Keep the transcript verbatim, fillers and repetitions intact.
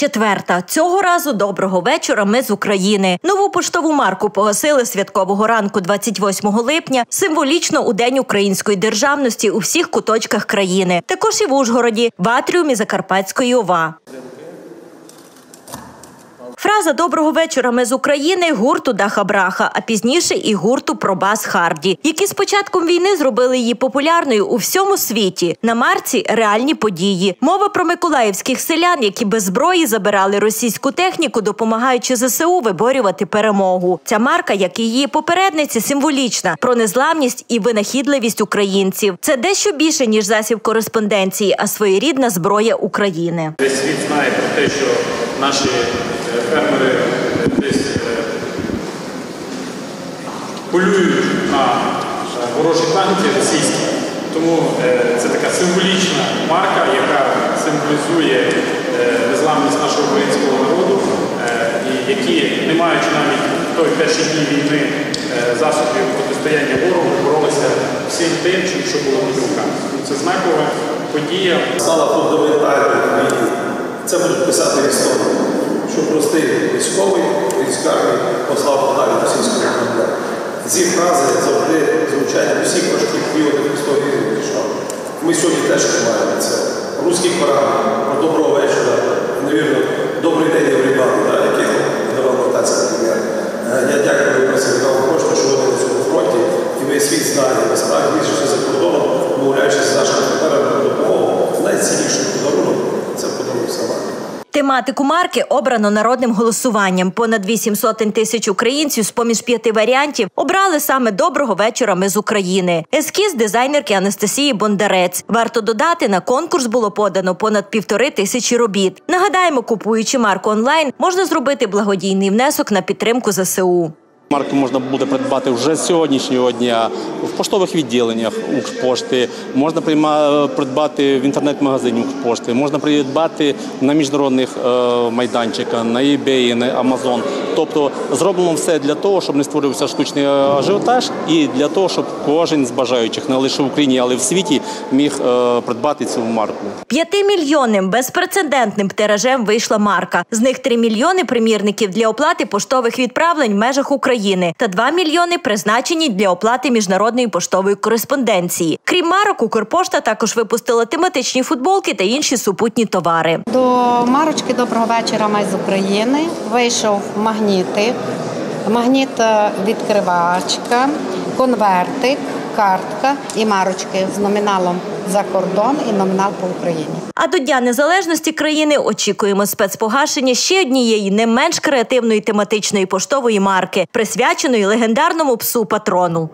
четверта. Цього разу доброго вечора ми з України. Нову поштову марку погасили святкового ранку двадцять восьмого липня, символічно у День української державності у всіх куточках країни. Також і в Ужгороді, в атріумі Закарпатської ОВА. Фраза «Доброго вечора, ми з України» гурту Даха Браха, а пізніше і гурту Пробас Харді, які з початком війни зробили її популярною у всьому світі. На марці – реальні події. Мова про миколаївських селян, які без зброї забирали російську техніку, допомагаючи зе се у виборювати перемогу. Ця марка, як і її попередниці, символічна – про незламність і винахідливість українців. Це дещо більше, ніж засіб кореспонденції, а своєрідна зброя України. Весь світ знає про те, що наші фермери десь полюють на ворожі танки російські. Тому це така символічна марка, яка символізує незламність нашого українського народу, і які, не маючи навіть в той перші дні війни засобів протистояння ворогу, боролися всім тим, що було під руками. Це знакова подія. Стала фундаментальною війні. Це буде писати історію, що простий військовий, військовий послав подалі російського корабля. Ці фрази завжди звучать у всіх важких періодах історії. Ми сьогодні теж маємо це. Руський корабль, про доброго вечора, навірно, добрий день, Єврібан, який давав нотація прем'єр. Я дякую працівникам Пошти, що вони на цьому фронті, і весь світ знає. Насправді, більше за кордоном, домовляючись з нашими партнерами про допомогу, найцінніший подарунок – це подарунок сама. Тематику марки обрано народним голосуванням. Понад вісім сотень тисяч українців з-поміж п'яти варіантів обрали саме «Доброго вечора, ми з України». Ескіз дизайнерки Анастасії Бондарець. Варто додати, на конкурс було подано понад півтори тисячі робіт. Нагадаємо, купуючи марку онлайн, можна зробити благодійний внесок на підтримку зе се у. Марку можна буде придбати вже з сьогоднішнього дня в поштових відділеннях Укрпошти, можна придбати в інтернет-магазині Укрпошти, можна придбати на міжнародних майданчиках, на eBay, на Amazon. Тобто зроблено все для того, щоб не створився штучний ажіотаж і для того, щоб кожен з бажаючих, не лише в Україні, але й в світі, міг придбати цю марку. П'ятимільйонним безпрецедентним тиражем вийшла марка. З них три мільйони примірників для оплати поштових відправлень в межах України та два мільйони призначені для оплати міжнародної поштової кореспонденції. Крім марок, Укрпошта також випустила тематичні футболки та інші супутні товари. До марочки «Доброго вечора, ми з України» вийшов магнітик, магніт-відкривачка, конвертик, картка і марочки з номіналом «За кордон» і номінал «По Україні». А до Дня незалежності країни очікуємо спецпогашення ще однієї не менш креативної тематичної поштової марки, присвяченої легендарному псу-патрону.